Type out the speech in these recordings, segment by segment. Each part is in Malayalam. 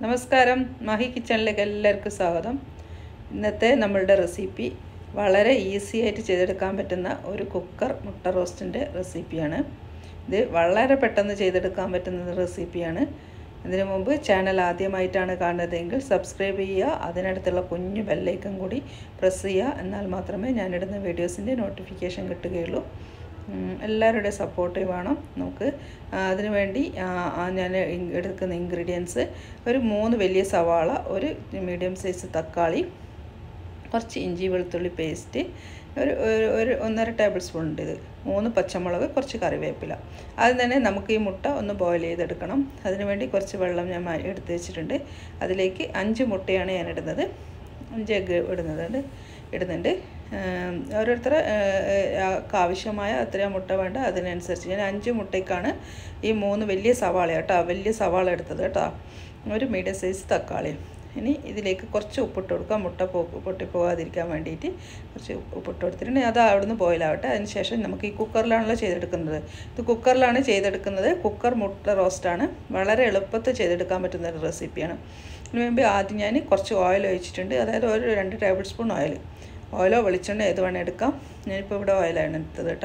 നമസ്കാരം, മാഹി കിച്ചണിലേക്ക് എല്ലാവർക്കും സ്വാഗതം. ഇന്നത്തെ നമ്മളുടെ റെസിപ്പി വളരെ ഈസി ആയിട്ട് ചെയ്തെടുക്കാൻ പറ്റുന്ന ഒരു കുക്കർ മുട്ട റോസ്റ്റിൻ്റെ റെസിപ്പിയാണ്. ഇത് വളരെ പെട്ടെന്ന് ചെയ്തെടുക്കാൻ പറ്റുന്ന റെസിപ്പിയാണ്. ഇതിനു മുമ്പ് ചാനൽ ആദ്യമായിട്ടാണ് കാണുന്നതെങ്കിൽ സബ്സ്ക്രൈബ് ചെയ്യുക, അതിനടുത്തുള്ള കുഞ്ഞു ബെല്ലൈക്കൺ കൂടി പ്രസ് ചെയ്യുക. എന്നാൽ മാത്രമേ ഞാനിടുന്ന വീഡിയോസിൻ്റെ നോട്ടിഫിക്കേഷൻ കിട്ടുകയുള്ളൂ. എല്ലാവരുടെ സപ്പോർട്ട് വേണം നമുക്ക്. അതിനു വേണ്ടി ഞാൻ എടുക്കുന്ന ഇൻഗ്രീഡിയൻസ് ഒരു 3 വലിയ സവാള, ഒരു മീഡിയം സൈസ് തക്കാളി, കുറച്ച് ഇഞ്ചി വെളുത്തുള്ളി പേസ്റ്റ്, ഒരു 1.5 ടേബിൾ സ്പൂൺ ഉണ്ട്, ഇത് 3 പച്ചമുളക്, കുറച്ച് കറിവേപ്പില. ആദ്യം തന്നെ നമുക്ക് ഈ മുട്ട ഒന്ന് ബോയിൽ ചെയ്തെടുക്കണം. അതിനു വേണ്ടി കുറച്ച് വെള്ളം ഞാൻ എടുത്ത് വെച്ചിട്ടുണ്ട്. അതിലേക്ക് 5 മുട്ടയാണ് ഞാൻ ഇടുന്നത്, 5 എഗ്ഗ് ഇടുന്നുണ്ട്. ഓരോരുത്തർ ആവശ്യമായ അത്രയും മുട്ട വേണ്ട അതിനനുസരിച്ച് ഞാൻ 5 മുട്ടയ്ക്കാണ് ഈ 3 വലിയ സവാള കേട്ടോ, വലിയ സവാള എടുത്തത് കേട്ടോ, ഒരു മീഡിയം സൈസ് തക്കാളി. ഇനി ഇതിലേക്ക് കുറച്ച് ഉപ്പിട്ട് കൊടുക്കുക, മുട്ട പൊട്ടിപ്പോകാതിരിക്കാൻ വേണ്ടിയിട്ട് കുറച്ച് ഉപ്പിട്ട് കൊടുത്തിട്ടുണ്ട്. അത് അവിടുന്ന് ബോയിലാവട്ടെ. അതിനുശേഷം നമുക്ക് ഈ കുക്കറിലാണല്ലോ ചെയ്തെടുക്കുന്നത്. ഇത് കുക്കറിലാണ് ചെയ്തെടുക്കുന്നത്. കുക്കർ മുട്ട റോസ്റ്റാണ്, വളരെ എളുപ്പത്തിൽ ചെയ്തെടുക്കാൻ പറ്റുന്ന ഒരു റെസിപ്പിയാണ്. ഇതിനു മുമ്പ് ആദ്യം ഞാൻ കുറച്ച് ഓയിൽ ഒഴിച്ചിട്ടുണ്ട്, അതായത് ഒരു 2 ടേബിൾ സ്പൂൺ ഓയിലോ വെളിച്ചെണ്ണ ഏത് വേണം എടുക്കാം. ഞാനിപ്പോൾ ഇവിടെ ഓയിലാണ് എടുത്തത് കേട്ടോ.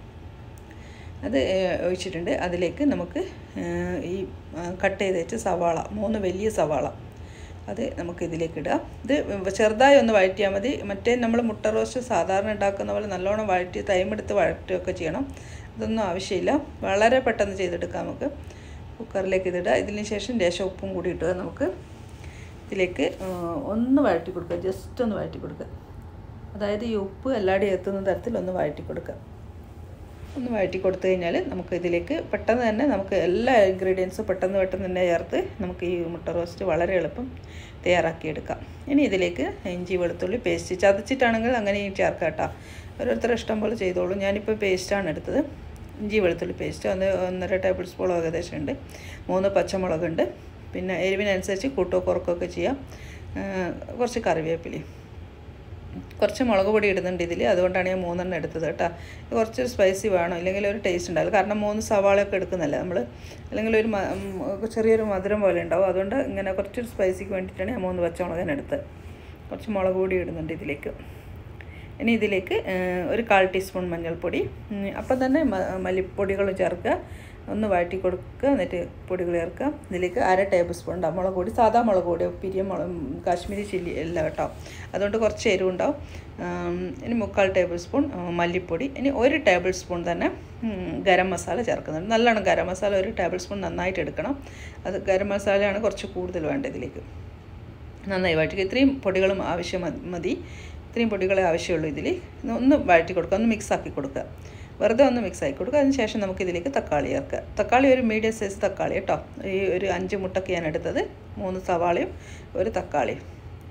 അത് ഒഴിച്ചിട്ടുണ്ട്. അതിലേക്ക് നമുക്ക് ഈ കട്ട് ചെയ്ത് വെച്ച സവാള, 3 വലിയ സവാള, അത് നമുക്ക് ഇതിലേക്ക് ഇടാം. ഇത് ചെറുതായി ഒന്ന് വഴറ്റിയാൽ മതി. മറ്റേ നമ്മൾ മുട്ട റോസ്റ്റ് സാധാരണ ഉണ്ടാക്കുന്ന പോലെ നല്ലോണം വഴറ്റി ടൈമെടുത്ത് വഴറ്റുകയൊക്കെ ചെയ്യണം. അതൊന്നും ആവശ്യമില്ല, വളരെ പെട്ടെന്ന് ചെയ്തെടുക്കാം നമുക്ക്. കുക്കറിലേക്ക് ഇതിടുക. ഇതിന് ശേഷം ലേശം ഉപ്പും കൂടി ഇട്ടുക. നമുക്ക് ഇതിലേക്ക് ഒന്ന് വഴറ്റി കൊടുക്കുക, ജസ്റ്റ് ഒന്ന് വഴറ്റി കൊടുക്കുക. അതായത് ഈ ഉപ്പ് എല്ലാവരുടെയും എത്തുന്ന തരത്തിൽ ഒന്ന് വഴറ്റി കൊടുക്കുക. ഒന്ന് വഴറ്റി കൊടുത്തു കഴിഞ്ഞാൽ നമുക്ക് ഇതിലേക്ക് പെട്ടെന്ന് തന്നെ നമുക്ക് എല്ലാ ഇൻഗ്രീഡിയൻസും പെട്ടെന്ന് തന്നെ ചേർത്ത് നമുക്ക് ഈ മുട്ട റോസ്റ്റ് വളരെ എളുപ്പം തയ്യാറാക്കിയെടുക്കാം. ഇനി ഇതിലേക്ക് ഇഞ്ചി വെളുത്തുള്ളി പേസ്റ്റ് ചതച്ചിട്ടാണെങ്കിൽ അങ്ങനെ ചേർക്കാം കേട്ടോ, ഓരോരുത്തർ ഇഷ്ടം പോലെ ചെയ്തോളൂ. ഞാനിപ്പോൾ പേസ്റ്റാണ് എടുത്തത്. ഇഞ്ചി വെളുത്തുള്ളി പേസ്റ്റ് 1.5 ടേബിൾ സ്പൂൺ ഏകദേശം ഉണ്ട്. 3 പച്ചമുളകുണ്ട്. പിന്നെ എരിവിനനുസരിച്ച് കൂട്ടോ കുറക്കുകയൊക്കെ ചെയ്യാം. കുറച്ച് കറിവേപ്പിലയും, കുറച്ച് മുളക് പൊടി ഇടുന്നുണ്ട് ഇതിൽ, അതുകൊണ്ടാണ് ഞാൻ 3 എടുത്തത് കേട്ടോ. കുറച്ച് സ്പൈസി വേണം, ഇല്ലെങ്കിൽ ഒരു ടേസ്റ്റ് ഉണ്ടാവില്ല. കാരണം 3 സവാളയൊക്കെ എടുക്കുന്നല്ലേ നമ്മൾ, അല്ലെങ്കിൽ ഒരു ചെറിയൊരു മധുരം പോലെ ഉണ്ടാവും. അതുകൊണ്ട് ഇങ്ങനെ കുറച്ചൊരു സ്പൈസിക്ക് വേണ്ടിയിട്ടാണ് ഞാൻ 3 പച്ചമുളക് എടുത്തത്. കുറച്ച് മുളക് പൊടി ഇടുന്നുണ്ട് ഇതിലേക്ക്. ഇനി ഇതിലേക്ക് ഒരു 1/4 ടീസ്പൂൺ മഞ്ഞൾപ്പൊടി, അപ്പം തന്നെ മല്ലിപ്പൊടികൾ ചേർക്കുക, ഒന്ന് വഴറ്റി കൊടുക്കുക. എന്നിട്ട് പൊടികൾ ചേർക്കുക. ഇതിലേക്ക് 1/2 ടേബിൾ സ്പൂൺ ഉണ്ടാവും മുളക് പൊടി, സാധാ മുളക് പൊടി, പിരിയ മുളക്, കാശ്മീരി ചില്ലി അല്ല കേട്ടോ, അതുകൊണ്ട് കുറച്ച് എരിവുണ്ടാവും. ഇനി 3/4 ടേബിൾ സ്പൂൺ മല്ലിപ്പൊടി. ഇനി 1 ടേബിൾ സ്പൂൺ തന്നെ ഗരം മസാല ചേർക്കുന്നുണ്ട്. നല്ലോണം ഗരം മസാല 1 ടേബിൾ സ്പൂൺ നന്നായിട്ട് എടുക്കണം. അത് ഗരം മസാലയാണ് കുറച്ച് കൂടുതൽ വേണ്ടത് ഇതിലേക്ക്. നന്നായി വഴറ്റി, ഇത്രയും പൊടികളും ആവശ്യം മതി, ഇത്രയും പൊടികളെ ആവശ്യമുള്ളൂ. ഇതിൽ ഒന്ന് വഴറ്റി കൊടുക്കുക, ഒന്ന് മിക്സാക്കി കൊടുക്കുക, വെറുതെ ഒന്ന് മിക്സാക്കി കൊടുക്കുക. അതിന് ശേഷം നമുക്ക് ഇതിലേക്ക് തക്കാളി ചേർക്കുക. തക്കാളി ഒരു മീഡിയം സൈസ് തക്കാളി കേട്ടോ, ഈ ഒരു 5 മുട്ടയ്ക്ക് ഞാൻ എടുത്തത്. 3 സവാളയും 1 തക്കാളിയും.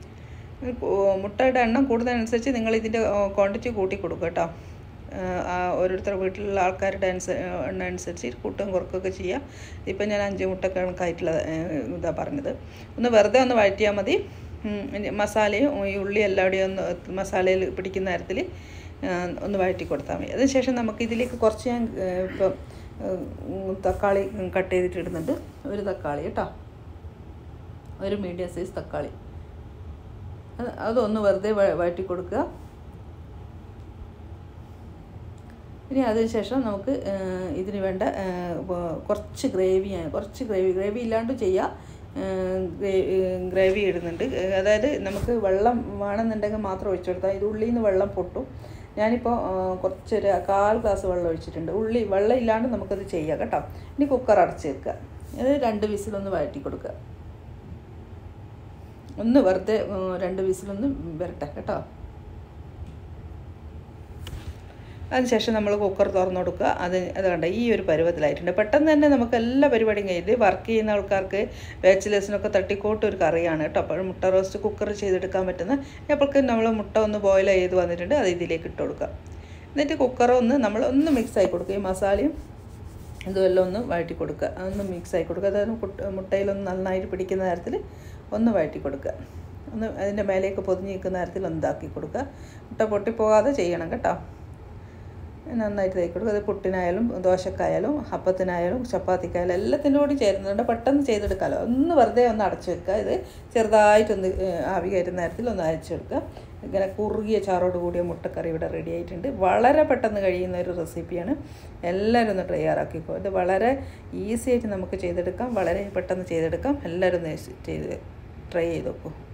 മുട്ടയുടെ എണ്ണം കൂടുന്നതിനനുസരിച്ച് നിങ്ങൾ ഇതിൻ്റെ ക്വാണ്ടിറ്റി കൂട്ടി കൊടുക്കുക കേട്ടോ. ഓരോരുത്തർ വീട്ടിലുള്ള ആൾക്കാരുടെ എണ്ണ അനുസരിച്ച് കൂട്ടും കുറക്കുകയൊക്കെ ചെയ്യുക. ഇപ്പം ഞാൻ 5 മുട്ട കണക്കായിട്ടുള്ള ഇതാണ് പറഞ്ഞത്. ഒന്ന് വെറുതെ ഒന്ന് വഴറ്റിയാൽ മതി. മസാലയും ഈ ഉള്ളി എല്ലാവരുടെയും ഒന്ന് മസാലയിൽ പിടിക്കുന്ന തരത്തിൽ ഒന്ന് വഴറ്റി കൊടുത്താൽ മതി. അതിനുശേഷം നമുക്ക് ഇതിലേക്ക് കുറച്ച് ഞാൻ ഇപ്പം തക്കാളി കട്ട് ചെയ്തിട്ട് ഇടുന്നുണ്ട്. 1 തക്കാളി കേട്ടോ, ഒരു മീഡിയം സൈസ് തക്കാളി, അതൊന്ന് വെറുതെ വഴറ്റി കൊടുക്കുക. ഇനി അതിനുശേഷം നമുക്ക് ഇതിന് വേണ്ട കുറച്ച് ഗ്രേവി ഇല്ലാണ്ട് ചെയ്യാം. ഗ്രേവി ഇടുന്നുണ്ട്, അതായത് നമുക്ക് വെള്ളം വേണമെന്നുണ്ടെങ്കിൽ മാത്രം ഒഴിച്ചു കൊടുത്താൽ ഇത് ഉള്ളിയിൽ നിന്ന് വെള്ളം പൊട്ടും. ഞാനിപ്പോൾ കുറച്ചൊരു 1/4 ഗ്ലാസ് വെള്ളം ഒഴിച്ചിട്ടുണ്ട്. വെള്ളം ഇല്ലാണ്ട് നമുക്കത് ചെയ്യാം കേട്ടോ. ഇനി കുക്കർ അടച്ച് വെക്കുക. അത് 2 വിസിലൊന്ന് വഴറ്റി കൊടുക്കുക. ഒന്ന് വെറുതെ 2 വിസിലൊന്ന് വരട്ടെ കേട്ടോ. അതിനുശേഷം നമ്മൾ കുക്കർ തുറന്നു കൊടുക്കുക. അത് കണ്ട ഈ ഒരു പരുവത്തിലായിട്ടുണ്ട്. പെട്ടെന്ന് തന്നെ നമുക്ക് എല്ലാ പരിപാടിയും കഴിഞ്ഞ് വർക്ക് ചെയ്യുന്ന ആൾക്കാർക്ക്, ബാച്ചിലേഴ്സിനൊക്കെ തട്ടിക്കോട്ട് ഒരു കറിയാണ് കേട്ടോ. അപ്പോൾ മുട്ട റോസ്റ്റ് കുക്കർ ചെയ്തെടുക്കാൻ പറ്റുന്ന. അപ്പോഴേക്കും നമ്മൾ മുട്ട ഒന്ന് ബോയിൽ ചെയ്ത് വന്നിട്ടുണ്ട്, അത് ഇതിലേക്ക് ഇട്ട് കൊടുക്കുക. എന്നിട്ട് കുക്കർ നമ്മൾ ഒന്ന് മിക്സായി കൊടുക്കുക. ഈ മസാലയും ഇതുമെല്ലാം ഒന്ന് വഴറ്റി കൊടുക്കുക, അതൊന്ന് മിക്സായി കൊടുക്കുക. അതായത് മുട്ടയിലൊന്ന് നന്നായിട്ട് പിടിക്കുന്ന തരത്തിൽ ഒന്ന് വഴറ്റി കൊടുക്കുക. ഒന്ന് അതിൻ്റെ മേലേക്ക് പൊതിഞ്ഞ് നിൽക്കുന്ന തരത്തിൽ ഒന്ന് ഇതാക്കി കൊടുക്കുക. മുട്ട പൊട്ടിപ്പോകാതെ ചെയ്യണം കേട്ടോ. നന്നായിട്ട് തേക്ക് കൊടുക്കുക. അത് പുട്ടിനായാലും ദോശക്കായാലും അപ്പത്തിനായാലും ചപ്പാത്തിക്കായാലും എല്ലാത്തിൻ്റെ കൂടി ചേരുന്നുണ്ട്. പെട്ടെന്ന് ചെയ്തെടുക്കാമല്ലോ. ഒന്ന് വെറുതെ ഒന്ന് അടച്ചു വെക്കുക. ഇത് ചെറുതായിട്ടൊന്ന് ആവി കയറ്റുന്ന നേരത്തിൽ ഒന്ന് അരച്ചെടുക്കുക. ഇങ്ങനെ കുറുകിയ ചാറോട് കൂടിയ മുട്ടക്കറി ഇവിടെ റെഡി ആയിട്ടുണ്ട്. വളരെ പെട്ടെന്ന് കഴിയുന്ന ഒരു റെസിപ്പിയാണ്. എല്ലാവരും ഒന്ന് തയ്യാറാക്കിക്കോ. ഇത് വളരെ ഈസി ആയിട്ട് നമുക്ക് ചെയ്തെടുക്കാം, വളരെ പെട്ടെന്ന് ചെയ്തെടുക്കാം. എല്ലാവരും ഒന്ന് ട്രൈ ചെയ്ത് നോക്കൂ.